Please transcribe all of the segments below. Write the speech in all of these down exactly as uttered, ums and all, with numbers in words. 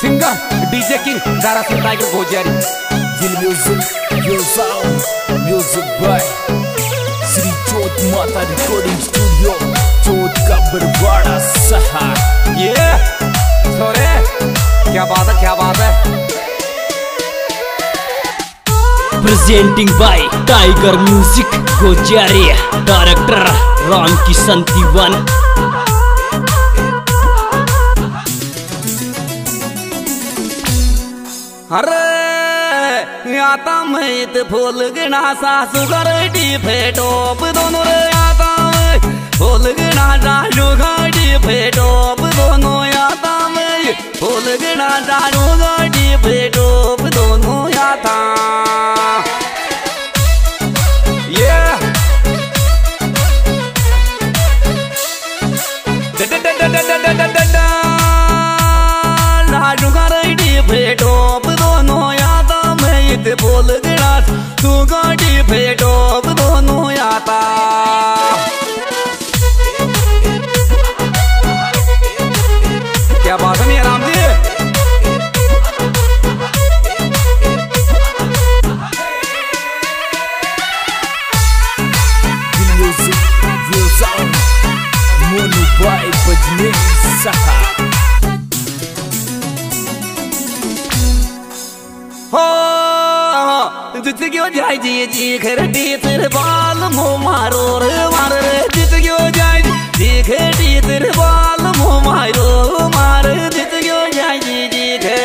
Singer DJ king गारा से Tiger Gojari दिल music yo sound music by Shri चोट माता रिकॉर्डिंग स्टूडियो चोट का बरवाड़ा सहा। ये छोरे क्या बात है क्या बात है। Presenting by Tiger music Gojari director Ram Kishan Diwan. अरे आता मैत फूल गिना सासू गरडी फेटोप दोनों रे आता मैं फूल गिना सासू गरडी फेटोप दोनों आता मैं फूल गिना सासू गरडी फेटोप दोनों आता। ये सासू गरडी फेटोप दोनों आता मैं बोल गिना तू गाड़ी फेटोप दोनों आता। क्या बात है नहीं Ram ji. Music yo sound Monu by बजने सहा। हो जित क्यों जाए जी जी खरडी तेरे बाल मो मारो रे मार रे जित क्यों जाए जी खरडी तेरे बाल मो मारो मार जित क्यों जाए जी जी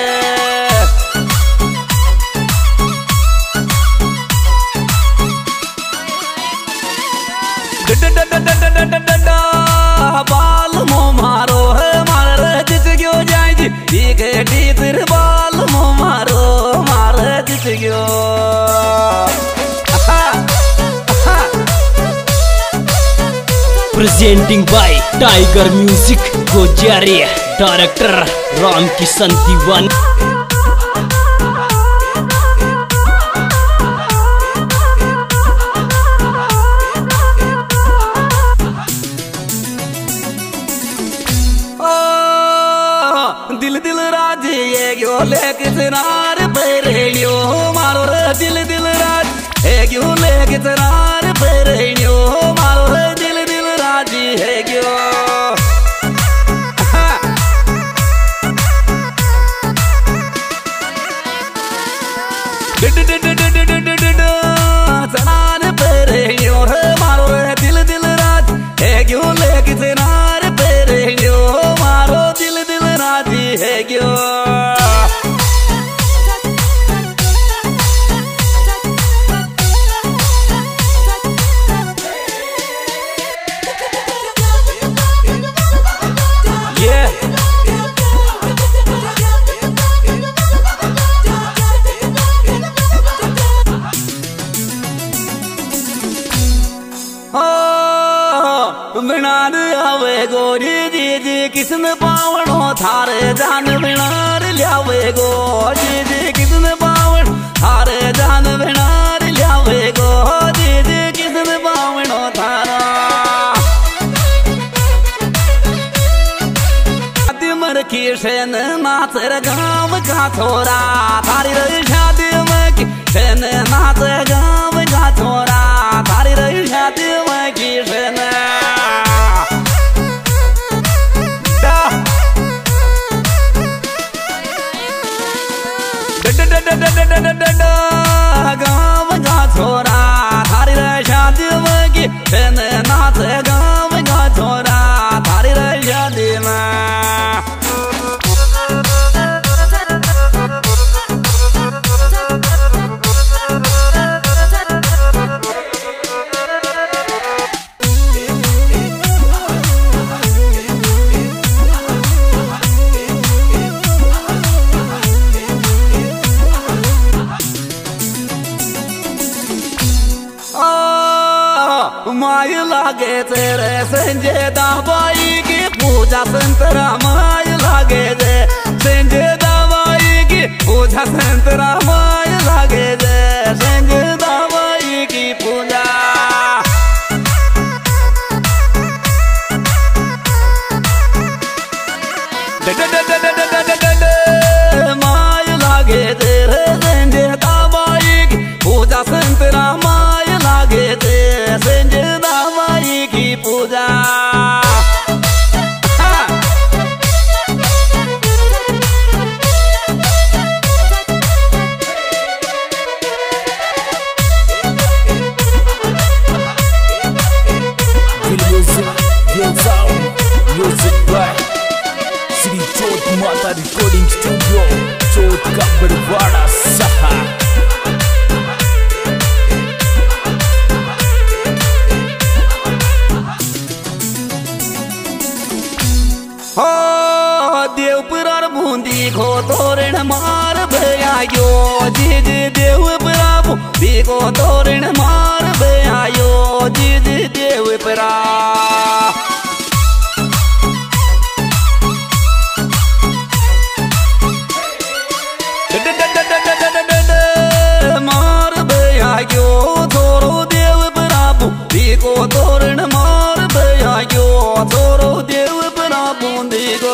बाल मो मारो है मार रे जित क्यों जाए जी जी खरडी तेरे बाल मो मारो मार जित क्यों। Presenting by Tiger music Gojari director Ram Kishan Diwan. दिल दिल राज ये क्यों लेके तनार पेरेलियो मारो रे दिल दिल राज है क्यों लेके तनार पेरेलियो मारो रे दिल दिल राज है क्यों। तनार पेरेलियो है मारो रे दिल दिल राज है क्यों लेके तनार पेरेलियो मारो दिल दिल राज है क्यों। बिनार आवे गोरी जी जी किसने पावनो थारे जान बिनार लियावे गो जी जी किसने पावन थारे जान बिनार लियावे गो जी जी किसने पावनो थारा। मर की सेन नाचर गाँव का छोरा थारी रही शादी में की सेन नाच गाँव का छोरा थारी रही शादी में की सेन। गाँव का छोरा थारी रे शादी में की सेन नाच गाँव का छोरा थारी रे शादी में। माय लागे तेरे संजय दाबाई की पूजा संतरा माय लागे जे संजय दाबाई की पूजा संतरा माय लागे जे संजय दाबाई की पूजा। रिकॉर्डिंग स्टूडियो चौथ का बरवाड़ा सहा। हो देवपुरार बूंदी खो तोरण मार भयायो जी जी देवपुरा बूंदी खो तोरण मार भयायो जी जी देवपुरा। मार भयायो थोरो देवपुरा बूंदी खो तोरण मार भयायो थोरो देवपुरा बूंदी को।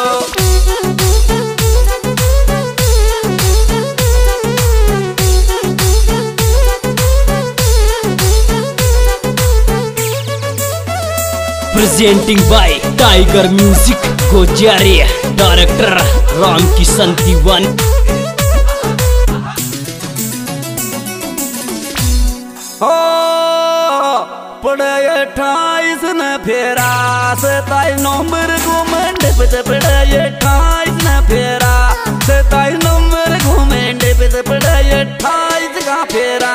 Presenting by Tiger music Gojaria, director Ram Kishan Diwan. हो पड़े अट्ठाईस न फेरा सताईस नंबर घूमेंड पे पड़े अट्ठाईस न फेरा सताईस नंबर घूमेंड पे पड़े अट्ठाईस का फेरा।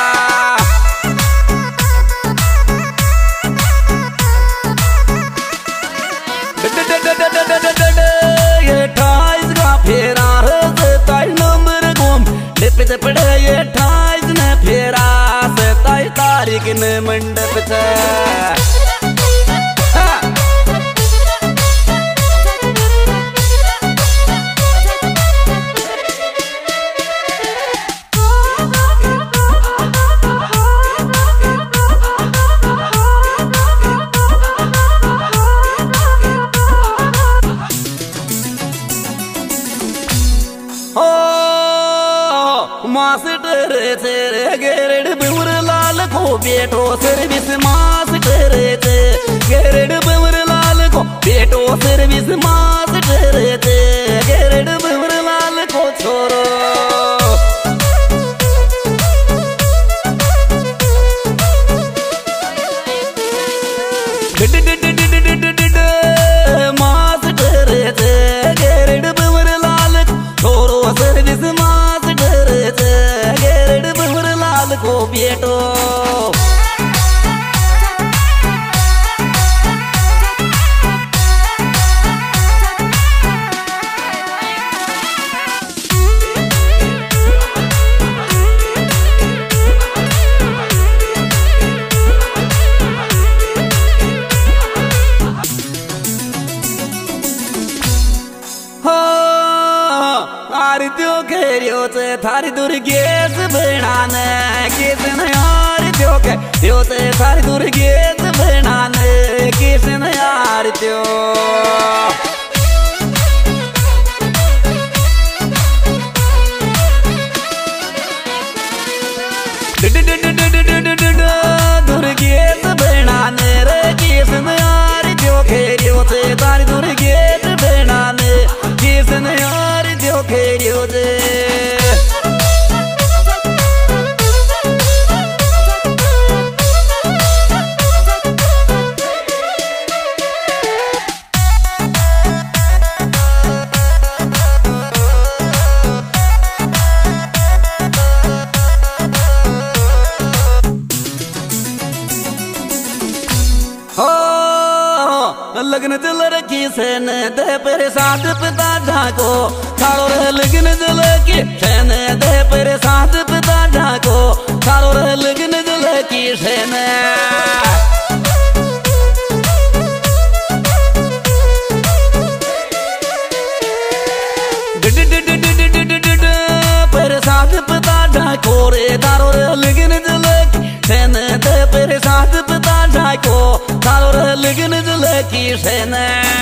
अट्ठाईस का फेरा सताईस नंबर घूमेंड पे पड़े अट्ठाईस न फेरा सताईस तारीख न मंडप से। मास्टर तेरे गेरेड बिवर लाल को बेटो सर्विस मास्टर थे गेरेड बिवर लाल को बेटो सर्विस मास्टर थे गेरेड बिवर लाल को छोरो। मास्टर थे गेरेड बिवर लाल छोरो सर्विस को बेटो। आरत्यो घेरियो से थारी दुर्गेश बनाने किसन आरत्यो घेरियो से थारी दुर्गेश बनाने किसन आरत्यो। दुर्गेश बनाने रे किसन आरत्यो घेरियो से थारी दुर्गेश बनाने किसन आरत्यो घेरियो से। लगन दिल रखी सेन दे पर साथ पिता ढाको थारो रे लगन दिल की सेन दे पर साथ पिता ढाको थारो रे लगन दिल की सेन। पर साथ पिता ढाको रे थारो रे लगन दिल की सेन दे पर साथ पिता ढाको थारो रे लगन दिल की सेन।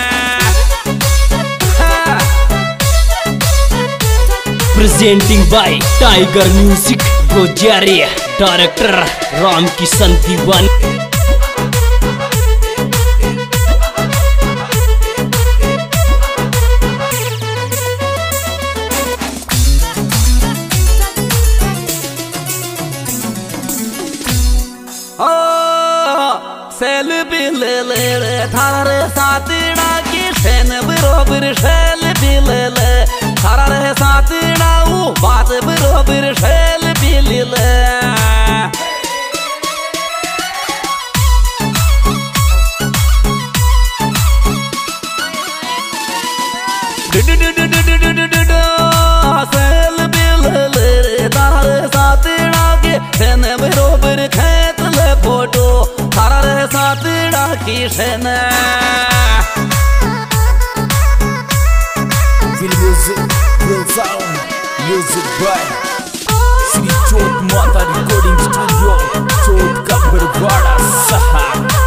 Presenting by Tiger music Gojaria, director Ram Kishan Diwan. सेल बिल ले रे थारे साथीड़ा की सेन बरोबर सेल बिल ले ले थारा रहे साथ डाऊ बात बरोबर शेल बिल ले सेल बिल ले तारे साथ डाके सेने बरोबर खेत ले फोटो थारा रहे साथ डाकी सेने Feel music, real sound, music by Shri Jyot Mata Recording Studio, Jyot ka Barwada Saha.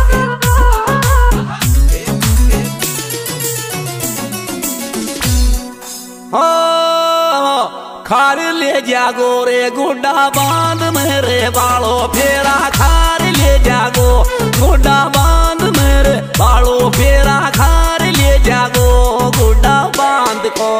हो खार ले जागो रे गुड्डा बांध मेरे बालों फेरा खार ले जागो गुड्डा बांध मेरे बालों फेरा खार ले जागो गुड्डा बांध को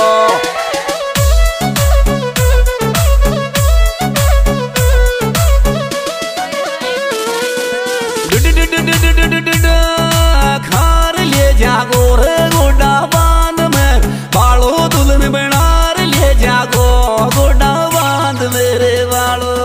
खार ले जागो रे गुड्डा बांध मेरे बालों दुल्हन बनार ले जागो गुड्डा बांध मेरे बालों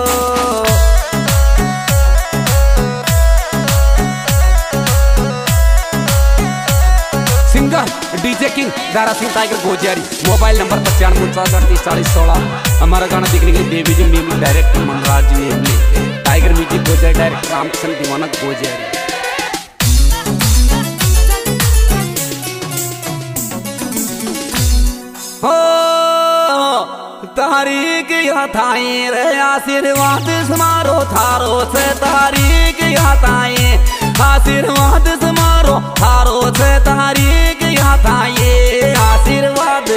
singer DJ king Dara Singh Tiger Gojiyari mobile number पचानवे उनचास अड़तीस चालीस सोलह हमारा गाना देखने के लिए Devi ji music director Manraj ji Tiger music Gojiyari director Ramkishan Deewana Gojiyari हो तारीख या थाई रे आशीर्वाद समारो थारो से तारीख या थाई आशीर्वाद समारो थारो से तारीख या थाई आशीर्वाद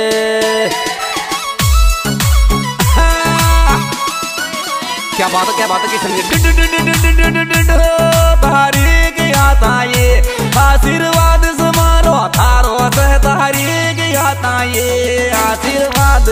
क्या बात है क्या बात है किशन तारीख या थाई आशीर्वाद समारो थारो से तारीख या थाई आशीर्वाद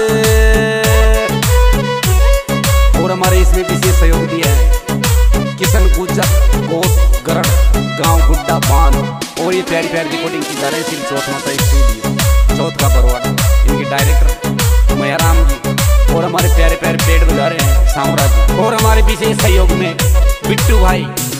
और हमारे इसमें विशेष सहयोग दिया है किशन गुजर गोत गरण गांव गुड्डा बांध और ये प्यारी प्यारी रिकॉर्डिंग की जा रही है श्री चौथ माता स्टूडियो चौथ का बरवाड़ा इनके डायरेक्टर मयाराम जी और हमारे प्यारे प्यारे पेड़ बजा रहे हैं सामराज और हमारे विशेष सहयोग में बिट्टू भाई